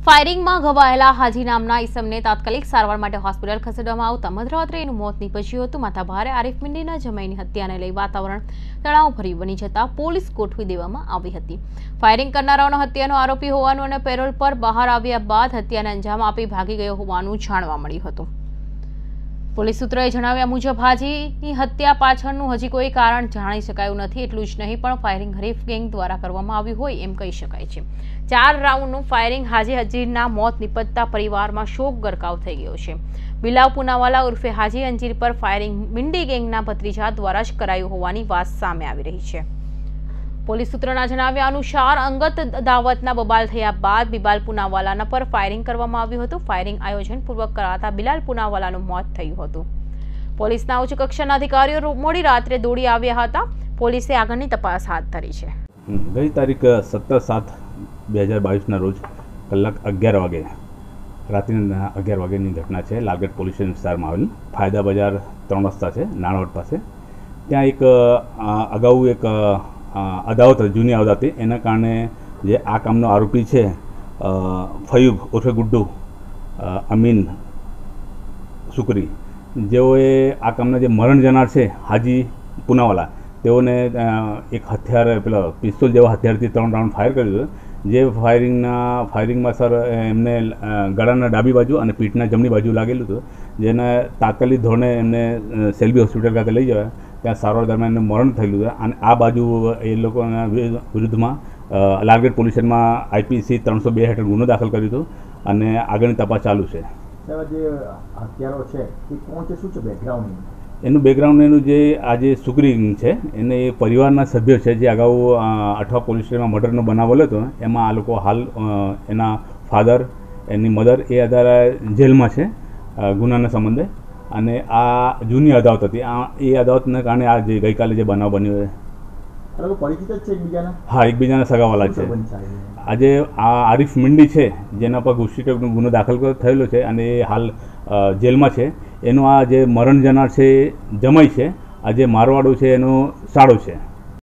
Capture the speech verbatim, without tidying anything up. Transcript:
ફાયરિંગમાં ઘવાયેલા હાજી નામના ઈસમને તાત્કાલિક સારવાર માટે હોસ્પિટલ ખસેડવામાં આવતા મધરાત્રે એનું મોત નીપજ્યું હતું। માથાભારે આરિફ મિંડીના જમાઈની હત્યાને લઈ વાતાવરણ તણાવભર્યું બની જતા પોલીસ ગોઠવી દેવામાં આવી હતી। ફાયરિંગ કરનારાઓનો હત્યાનો આરોપી હોવાનું અને પેરોલ પર બહાર આવ્યા બાદ હત્યાને અંજામ આપી ભાગી ગયો હોવાનું જાણવા મળ્યું હતું। પોલીસ સૂત્રોએ જણાવ્યા મુજબ હાજીની હત્યા પાછળનું હજી કોઈ કારણ જાણી શકાયું નથી। એટલું જ નહીં પણ ફાયરિંગ હરીફ ગેંગ દ્વારા કરવામાં આવ્યું હોય એમ કહી શકાય છે। ચાર રાઉન્ડનું ફાયરિંગ હાજી હજીરના મોત નિપજતા પરિવારમાં શોક ગરકાવ થઈ ગયો છે। બિલાવ પુનાવાલા ઉર્ફે હાજી અંજીર પર ફાયરિંગ મિંડી ગેંગના ભત્રીજા દ્વારા જ કરાયું હોવાની વાત સામે આવી રહી છે। પોલીસ સૂત્રોના જણાવ્યા અનુસાર અંગત દાવતના બબાલ થયા બાદ બિલાલ પુનાવાલાના પર ફાયરિંગ કરવામાં આવ્યું હતું। ફાયરિંગ આયોજનપૂર્વક કરાતા બિલાલ પુનાવાલાનું મોત થયું હતું। પોલીસના ઉચ્ચ કક્ષાના અધિકારીઓ મોડી રાત્રે દોડી આવ્યા હતા। પોલીસે આગળની તપાસ હાથ ધરી છે। ગઈ તારીખ સત્તર સાત બે હજાર બાવીસના રોજ કલાક અગિયાર વાગે રાત્રિના અગિયાર વાગ્યાની ઘટના છે। લાલગઢ પોલીસ સ્ટેશન વિસ્તારમાં આવેલ ફાયદા બજાર ત્રણ રસ્તા છે નાણાવટ પાસે, ત્યાં એક અગાઉ એક અદાવત જૂની અદાવત હતી, એના કારણે જે આ કામનો આરોપી છે ફયુબ ઉર્ફે ગુડ્ડુ અમીન સુકરી, જેઓએ આ કામના જે મરણ જનાર છે હાજી પુનાવાલા, તેઓને એક હથિયાર પેલા પિસ્તોલ જેવા હથિયારથી ત્રણ રાઉન્ડ ફાયર કર્યું હતું। જે ફાયરિંગના ફાયરિંગમાં સર એમને ગળાના ડાબી બાજુ અને પીઠના જમણી બાજુ લાગેલું હતું, જેને તાત્કાલિક ધોરણે એમને સેલ્બી હોસ્પિટલ ખાતે લઈ જવા, ત્યાં સારવાર દરમિયાન એનું મરણ થયેલું છે। અને આ બાજુ એ લોકોના વિરુદ્ધમાં લાલગઢ પોલીસ સ્ટેશનમાં આઈપીસી ત્રણસો બે હેઠળ ગુનો દાખલ કર્યો હતો અને આગળની તપાસ ચાલુ છે। જે હત્યારો છે એ કોણ છે, શું છે બેકગ્રાઉન્ડ? એનું બેકગ્રાઉન્ડ એનું જે આ જે સુકરી છે એને એ પરિવારના સભ્યો છે, જે અગાઉ અઠવા પોલીસ સ્ટેશનમાં મર્ડરનો બનાવેલો હતો, એમાં આ લોકો હાલ એના ફાધર એની મધર એ અત્યારે જેલમાં છે ગુનાના સંબંધે, અને આ જૂની અદાવત હતી। આ એ અદાવતને કારણે આ જે ગઈકાલે જે બનાવ બન્યો છે, પરિચિત જ છે એકબીજાના? હા, એકબીજાના સગાવાલા છે। આજે આ આરિફ મિંડી છે, જેના પર ગુસ્સીનો ગુનો દાખલ થયેલો છે અને એ હાલ જેલમાં છે। એનું આ જે મરણ જનાર છે જમાઈ છે, આ જે મારવાડો છે એનો સાળો છે।